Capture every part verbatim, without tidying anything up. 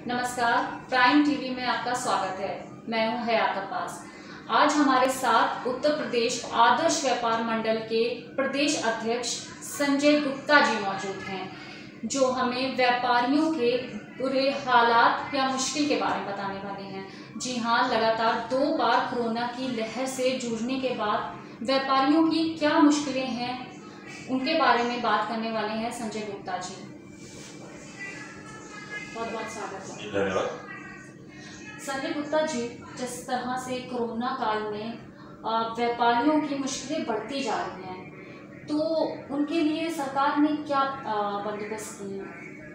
नमस्कार, prime TV में आपका स्वागत है। मैं हूं हयात अब्बास। आज हमारे साथ उत्तर प्रदेश आदर्श व्यापार मंडल के प्रदेश अध्यक्ष संजय गुप्ता जी मौजूद हैं, जो हमें व्यापारियों के बुरे हालात या मुश्किल के बारे में बताने वाले हैं। जी हाँ, लगातार दो बार कोरोना की लहर से जूझने के बाद व्यापारियों की क्या मुश्किलें हैं, उनके बारे में बात करने वाले हैं संजय गुप्ता जी। बहुत बहुत स्वागत है। धन्यवाद। संजय गुप्ता जी, जिस तरह से कोरोना काल में व्यापारियों की मुश्किलें बढ़ती जा रही हैं, तो उनके लिए सरकार ने क्या बंदोबस्त किए?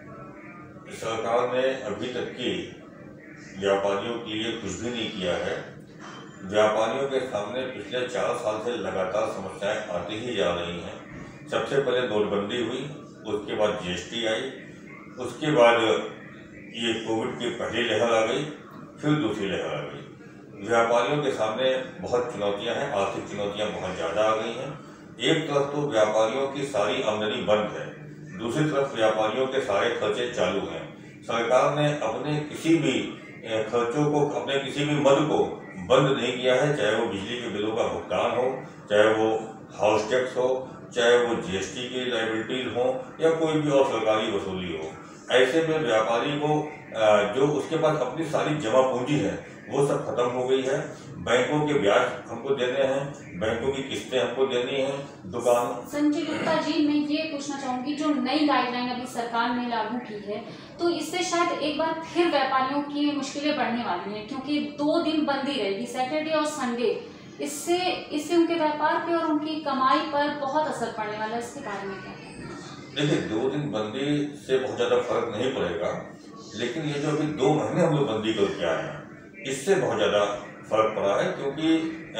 सरकार ने अभी तक की व्यापारियों के लिए कुछ भी नहीं किया है। व्यापारियों के सामने पिछले चार साल से लगातार समस्याएं आती ही जा रही हैं। सबसे पहले नोटबंदी हुई, उसके बाद जीएसटी आई, उसके बाद ये कोविड की पहली लहर आ गई, फिर दूसरी लहर आ गई। व्यापारियों के सामने बहुत चुनौतियां हैं, आर्थिक चुनौतियां बहुत ज़्यादा आ गई हैं। एक तरफ तो व्यापारियों की सारी आमदनी बंद है, दूसरी तरफ व्यापारियों के सारे खर्चे चालू हैं। सरकार ने अपने किसी भी खर्चों को, अपने किसी भी मद को बंद नहीं किया है, चाहे वो बिजली के बिलों का भुगतान हो, चाहे वो हाउस टैक्स हो, चाहे वो जीएसटी की लायबिलिटीज हो, या कोई भी और सरकारी वसूली हो। ऐसे में व्यापारी को जो उसके पास अपनी सारी जमा पूंजी है वो सब खत्म हो गई है। बैंकों के ब्याज हमको देने हैं, बैंकों की किस्तें हमको देनी है, दुकान। संजय गुप्ता जी, मैं ये पूछना चाहूंगी, जो नई गाइडलाइन अभी सरकार ने लागू की है, तो इससे शायद एक बार फिर व्यापारियों की मुश्किलें बढ़ने वाली हैं, क्योंकि दो दिन बंदी रहेगी, सैटरडे और संडे। इससे इससे उनके व्यापार पे और उनकी कमाई पर बहुत असर पड़ने वाला है। इसके बारे में क्या? देखिए, दो दिन बंदी से बहुत ज़्यादा फर्क नहीं पड़ेगा, लेकिन ये जो अभी दो महीने हम लोग बंदी करके आए हैं, इससे बहुत ज़्यादा फर्क पड़ा है। क्योंकि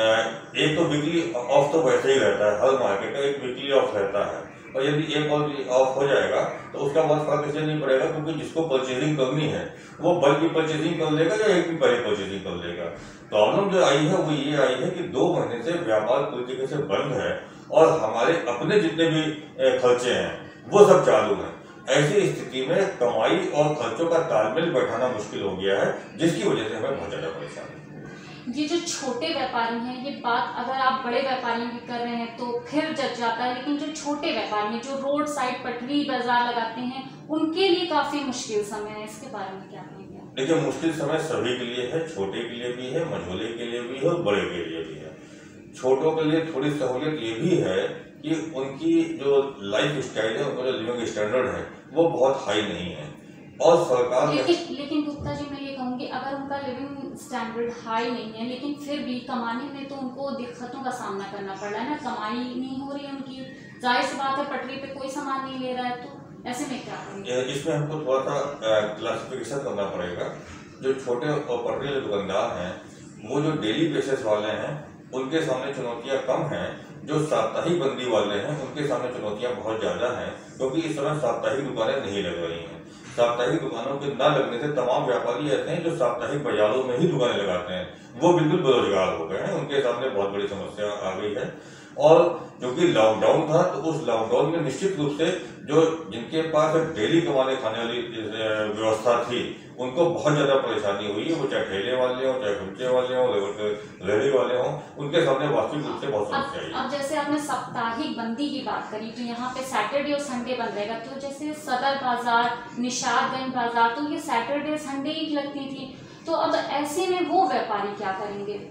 एक तो वीकली ऑफ तो वैसे ही रहता है, हर मार्केट का एक वीकली ऑफ रहता है, और यदि एक और ऑफ हो जाएगा तो उसका बहुत फर्क इसलिए नहीं पड़ेगा, क्योंकि जिसको परचेजिंग करनी है वो बल्क की परचेजिंग कर लेगा या एक दिन पहले परचेजिंग कर लेगा। प्रॉब्लम जो आई है वो ये आई है कि दो महीने से व्यापार पूरी तरीके से बंद है, और हमारे अपने जितने भी खर्चे हैं वो सब चालू है। ऐसी स्थिति में कमाई और खर्चों का तालमेल बैठाना मुश्किल हो गया है, जिसकी वजह से हमें बहुत ज्यादा परेशानी है। ये जो छोटे व्यापारी हैं, ये बात अगर आप बड़े व्यापारियों की कर रहे हैं तो फिर जग जाता है, लेकिन जो छोटे व्यापारी हैं, जो रोड साइड पटरी बाजार लगाते हैं, उनके लिए काफी मुश्किल समय है। इसके बारे में क्या कहेंगे? देखिए, मुश्किल समय सभी के लिए है, छोटे के लिए भी है, मझोले के लिए भी है और बड़े के लिए भी है। छोटों के लिए थोड़ी सहूलियत ये भी है कि उनकी जो लाइफ स्टाइल है, उनका जो लिविंग स्टैंडर्ड है वो बहुत हाई नहीं है, और सरकार लेकिन लेकिन गुप्ता जी, मैं ये कहूँगी, अगर उनका लिविंग स्टैंडर्ड हाई नहीं है, लेकिन फिर भी कमाने में तो उनको दिक्कतों का सामना करना पड़ रहा है ना। कमाई नहीं हो रही है उनकी, जाहिर सी बात है, पटरी पे कोई सामान नहीं ले रहा है, तो ऐसे में क्या करेंगे? इसमें हमको थोड़ा सा क्लासिफिकेशन करना पड़ेगा। जो छोटे और पटरी दुकानदार हैं, वो जो डेली बेसिस वाले हैं, उनके सामने चुनौतियां कम हैं। जो साप्ताहिक बंदी वाले हैं, उनके सामने चुनौतियां बहुत ज्यादा हैं, क्योंकि इस समय साप्ताहिक दुकानें नहीं लग रही हैं। साप्ताहिक दुकानों के न लगने से तमाम व्यापारी ऐसे हैं जो साप्ताहिक बाजारों में ही दुकानें लगाते हैं, वो बिल्कुल बेरोजगार हो गए हैं। उनके सामने बहुत बड़ी समस्या आ गई है। और क्योंकि लॉकडाउन था, तो उस लॉकडाउन में निश्चित रूप से जो जिनके पास डेली कमाने खाने वाली व्यवस्था थी, उनको बहुत ज्यादा परेशानी हुई है। वो चाहे ठेले वाले हो, चाहे घुमचे वाले हो, रेहड़ी वाले हो, उनके सामने वास्तविक रूप से बहुत समस्या है। अब जैसे आपने साप्ताहिक बंदी की बात करी, तो यहाँ पे सैटरडे और संडे बंद रहेगा। तो जैसे सदर बाजार, निशादगंज बाजार, तो ये सैटरडे संडे ही लगती थी, तो अब ऐसे में वो व्यापारी क्या करेंगे?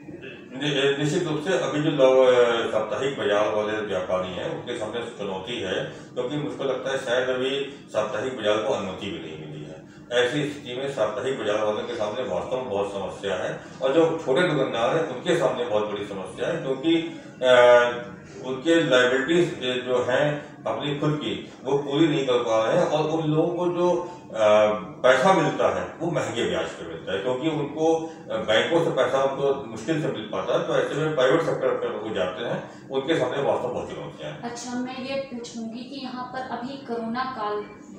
निश्चित रूप से अभी जो साप्ताहिक बाजार वाले व्यापारी हैं, उनके सामने चुनौती है, क्योंकि मुझको लगता है शायद अभी साप्ताहिक बाजार को अनुमति भी नहीं मिली है। ऐसी स्थिति में साप्ताहिक बाजार वालों के सामने वास्तव में बहुत समस्या है, और जो छोटे दुकानदार हैं उनके सामने बहुत बड़ी समस्या है, क्योंकि उनके लायबिलिटीज जो हैं अपनी खुद की, वो पूरी नहीं कर पा रहे हैं, और उन लोगों को जो आ, पैसा मिलता है वो महंगे ब्याज पे मिलता है, क्योंकि उनको बैंकों से पैसा उनको मुश्किल से मिल पाता है। तो ऐसे में प्राइवेट सेक्टर पे वो जाते हैं, उनके सामने वास्तव बहुत चुनौतियां हैं। अच्छा, मैं ये पूछूंगी कि यहाँ पर अभी कोरोना काल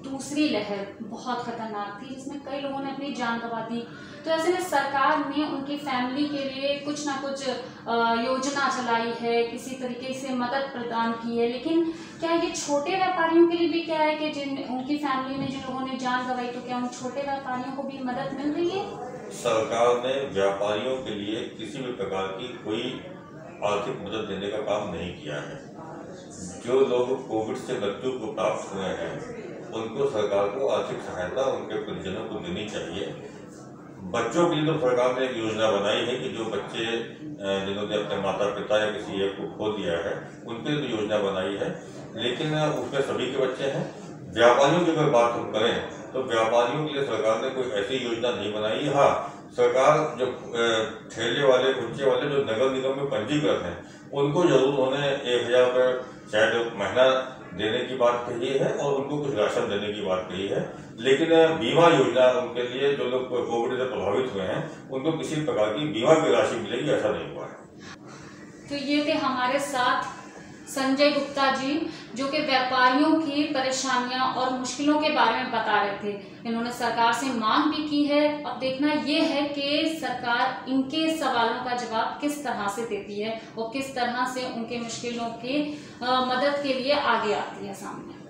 दूसरी लहर बहुत खतरनाक थी जिसमें कई लोगों ने अपनी जान गंवा दी, तो ऐसे में सरकार ने उनकी फैमिली के लिए कुछ ना कुछ योजना चलाई है, किसी तरीके से मदद प्रदान की है। लेकिन क्या ये छोटे व्यापारियों के लिए भी क्या है कि जिन उनकी फैमिली में जिन लोगों ने जान गंवाई, तो क्या उन छोटे व्यापारियों को भी मदद मिल रही है? सरकार ने व्यापारियों के लिए किसी भी प्रकार की कोई आर्थिक मदद देने का काम नहीं किया है। जो लोग कोविड से मृत्यु को प्राप्त हुए हैं उनको सरकार को आर्थिक सहायता उनके परिजनों को देनी चाहिए। बच्चों के लिए तो सरकार ने एक योजना बनाई है कि जो बच्चे जिन्होंने अपने माता पिता या किसी एक को खो दिया है उनके लिए तो योजना बनाई है, लेकिन उसमें सभी के बच्चे हैं। व्यापारियों की अगर बात हम करें तो व्यापारियों के लिए सरकार ने कोई ऐसी योजना नहीं बनाई। हाँ, सरकार जो ठेले वाले कुर्चे वाले जो नगर निगम में पंजीकृत हैं उनको जरूर उन्होंने एक हजार रुपये शायद महीना देने की बात कही है और उनको कुछ राशन देने की बात कही है, लेकिन बीमा योजना उनके लिए जो लोग कोविड से प्रभावित हुए हैं उनको किसी प्रकार की बीमा की राशि मिलेगी ऐसा नहीं हुआ है। तो ये थे हमारे साथ संजय गुप्ता जी, जो कि व्यापारियों की परेशानियां और मुश्किलों के बारे में बता रहे थे। इन्होंने सरकार से मांग भी की है। अब देखना ये है कि सरकार इनके सवालों का जवाब किस तरह से देती है और किस तरह से उनके मुश्किलों की मदद के लिए आगे आती है सामने।